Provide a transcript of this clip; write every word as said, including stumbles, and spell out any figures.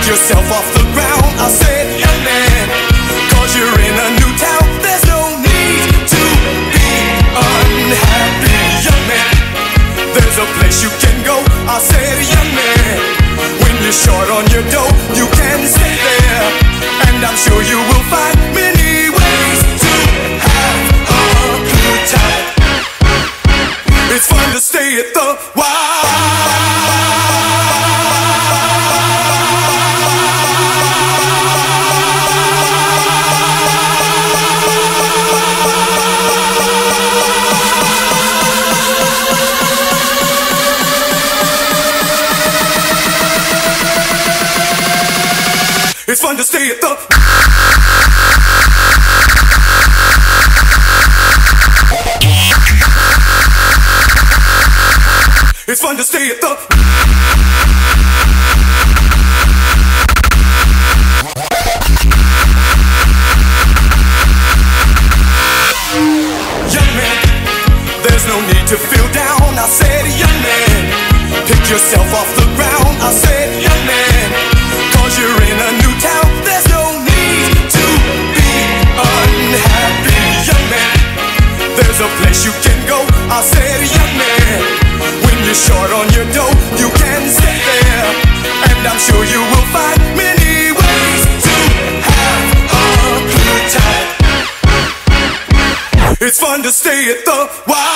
yourself off the ground. I said, young man, cause you're in a new town. There's no need to be unhappy, young man. There's a place you can go. I said, young man, when you're short on your dough, you can stay there, and I'm sure you will find many ways to have a good time. It's fun to stay at the Y. It's fun to stay at the It's fun to stay at the Young man, there's no need to feel down. I said, young man, pick yourself off the ground. I said, young man, cause you're in a new town. There's no need to be unhappy, young man. There's a place you can go. I said, young man, when you're short on your dough, you can stay there, and I'm sure you will find many ways to have a good time. It's fun to stay at the Y.